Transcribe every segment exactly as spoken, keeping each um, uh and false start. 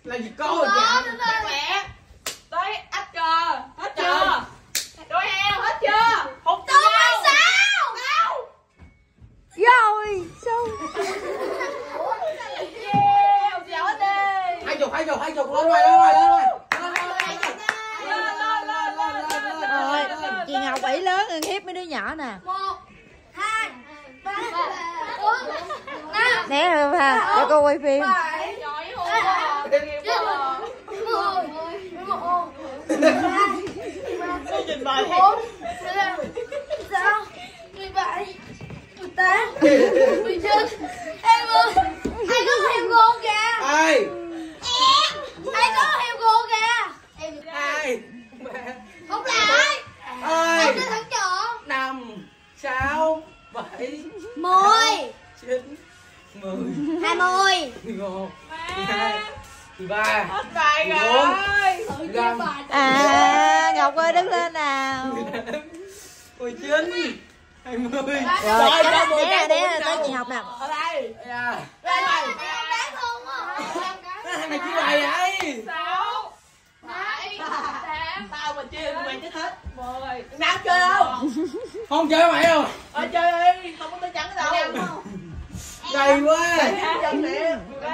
Là gì cô dạ các mẹ. Tới ách cờ. Hết chưa? Đôi heo hết chưa? Hụt tôi sao? Sao? Rồi xong. Yeah, dạo hết đi. Hai chục, hai chục, hai chục lên rồi, lên rồi, lên rồi. Rồi, chị Ngọc ỷ lớn ăn hiếp mấy đứa nhỏ nè. Một, hai, ba, bốn, năm. Né rồi ha, cho cô quay phim. Bảy, Giỏi hôn quá. mười, mười một, mười hai, mười ba, mười bốn, mười lăm, mười sáu, mười bảy, mười tám, mười chín, hai mươi. Ai có heo cô kìa? Ai? Em. Ai có heo cô kìa? Em. Hai. Không lại. Ai? Em sẽ thắng chọn. Năm, sáu, bảy, Mười. chín, mười, Hai mươi. mười một, mười hai, mười ba, Hết bài mười bốn, rồi. mười lăm, À, Ngọc ơi đứng lên nào. mười chín, hai mươi. Rồi, cái đó né ra, né ra tới chị Ngọc nè. Ở đây. À. Đây này. Em đáng không á. Thằng này chia bài vậy? Sáu. Bảy. Tám. Tao mà chia tụi mày chết hết. Mười. Nào chơi không? Không chơi mày đâu. Ờ chơi đi. Không có tới trắng đâu. Gầy quá. Chân nè.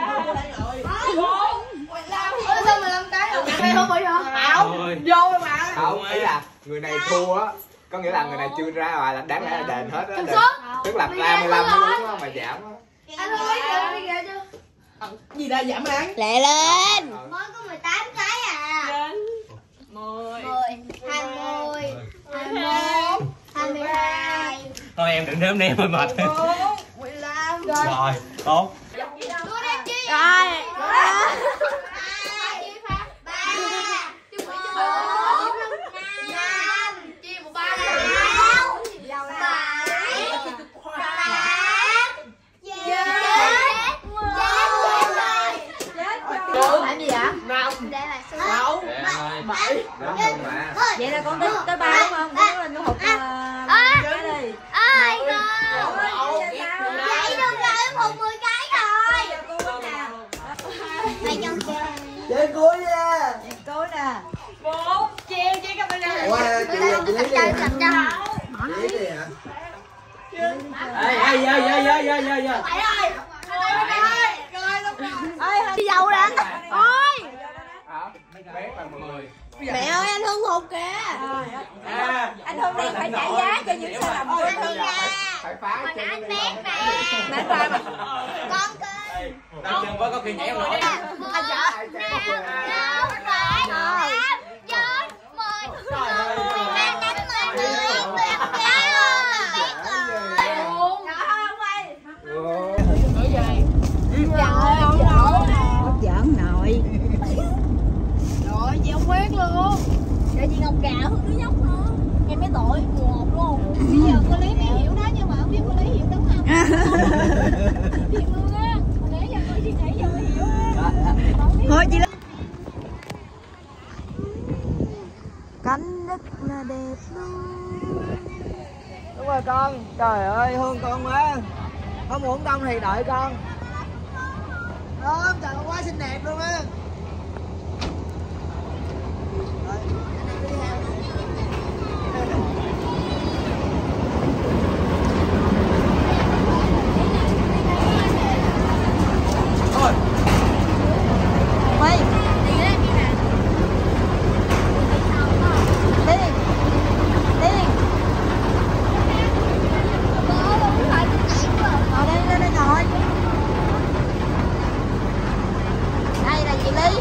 Bốn. Mười lăm. Ủa sao mười lăm cái rồi? Mày không bị hả? Không. Vô mà. Không, ý là người này thua á, có nghĩa là người này chưa ra ngoài là đáng lẽ là đền hết á. Đền. Tức là ba mươi lăm mới đúng á mà giảm á. Anh không biết kìa, đi kìa chưa? Gì đã giảm án? Lẹ lên. Mới có mười tám cái à. Trên. Mười. Mười, hai mươi, hai mươi mốt, hai mươi hai. Thôi em đừng đếm em hơi mệt. Bốn, mười lăm. Rồi, tốt. Tôi đem chi? Rồi. Hai, ba, bốn, năm, chia một ba sáu, bảy, tám, chín, Làm gì vậy? Năm. đây là số Sáu. Bảy. Vậy là con tới tới ba đúng không? Con lên con hụt cái đi. ơi cô vậy được rồi, em hụt mười cái rồi. Mày cho Chơi cuối nha. Tối nè. Bốn. Chia chia cái bên này. Ủa, chị chị lấy gì hả? cho Chị lấy gì hả? Ê, ê, ê, ê, ê, ê, ê, ê. mày ơi Ơi, đi dâu đã. Ôi. Bé là mười. Mẹ ơi, anh Hưng hụt kìa. À. Anh Hưng đi phải trả giá cho những sai lầm của anh Hưng. Phải phá hồi chứ. nãy anh bé nè Mẹ phá mà. con cơ Đâu chân quá có khi nhảy không nổi. một năm sáu bảy tám chín mười mười hai tám mười mười mười cái rồi Hấp dẫn nội. rồi chị không biết luôn để chị Ngọc gạo hơn đứa nhóc nữa em mấy tuổi mùa một luôn bây giờ cô Lý mới hiểu đó nhưng mà không biết cô Lý hiểu đúng không thiệt luôn á để giờ cô chị nãy giờ mới hiểu á Thôi chị lên. Cánh rất là đẹp luôn. Đúng rồi con. Trời ơi, thương con quá. Không muốn đông thì đợi con. Không, trời ơi, quá xinh đẹp luôn á. Quay. Đi. Đi. Ngồi đây, lên đây ngồi. Đây là chị Lý.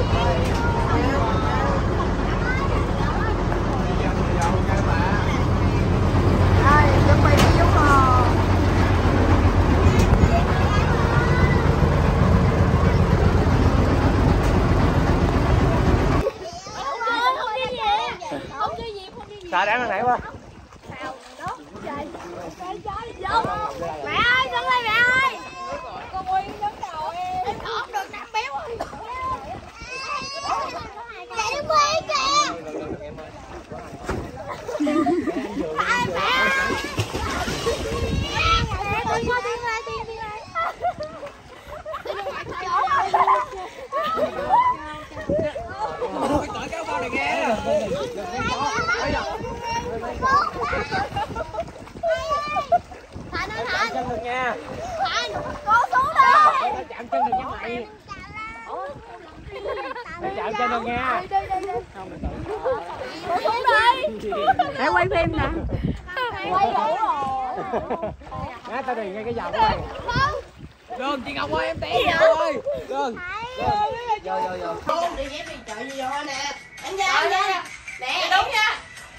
Đây, chuẩn bị đi xuống hồ. Sao đáng nãy quá. mẹ ơi con ơi mẹ ơi con Nguyên giống đầu em em không được nặng béo ơi chạy nó quê kìa ai mẹ ơi mẹ con qua đi qua đi đi nhắc lại. Để chạm cho nó nghe. Để quay phim nè. Quay đủ rồi. Nghe tao điền ngay cái dòng này. Đường chị Ngọc ơi em té rồi. Đường. Vô vô vô. Không, đi ghép đi chợ vô vô nè. Anh ra, anh ra. Nè, đúng nha.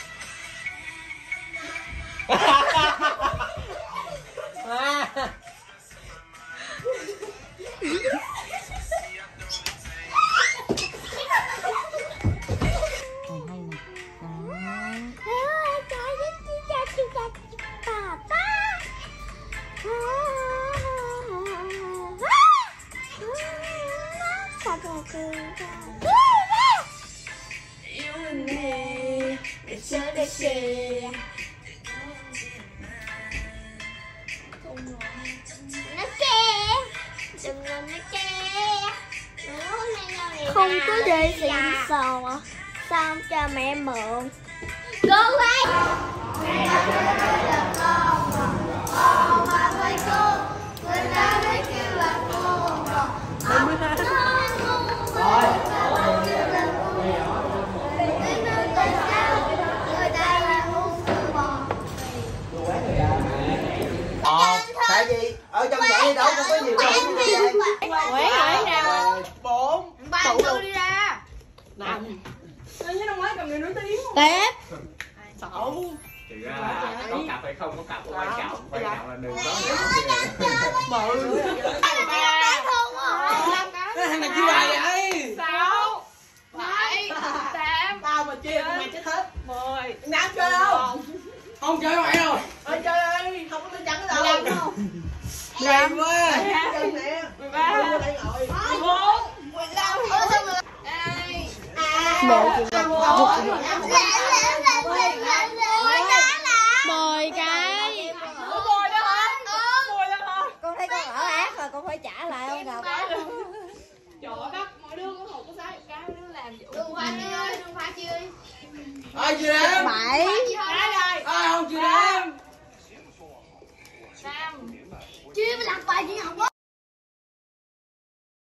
Yêu anh nè, để chơi để chơi. Nó kè, đừng làm nó kè. Không có đi xịn sò à? Sao cho mẹ mượn? Cô ơi! Con mà với cô, người ta mới kêu là cô. Ờ, tại vì ở trong vậy đâu cũng có nhiều đồ. Quế rồi nào. Bốn. Ba tư đi ra. Năm. Tôi thấy năm ngoái cầm người nổi tiếng. Tép. Sáu. Thì ra có cặp hay không có cặp quan trọng, quan trọng là đừng có Bự. Cái thằng này chưa bài vậy? Sáu. Bảy. Tám. Tao mà chia mày chết hết. Mười. Năm chơi không? Không chơi mày đâu. Ơi chơi ơi, không có tôi chẳng đâu. Đâu. Làm quá. Mười ba. Mười bốn. Mười lăm. Hai. Một. Mười cái. Mười đó hả? Mười đó hả? Con thấy con ở ác rồi con phải trả lại không Ngọc? Trời ơi, bắt mỗi đứa có một cái trái cái đứa làm vụ. Đừng khoa chi ơi, đừng khoa chi ơi. Ai chưa đếm? Bảy. Trái rồi. Ai không chưa đếm? Năm. Chứ làm bài chị Ngọc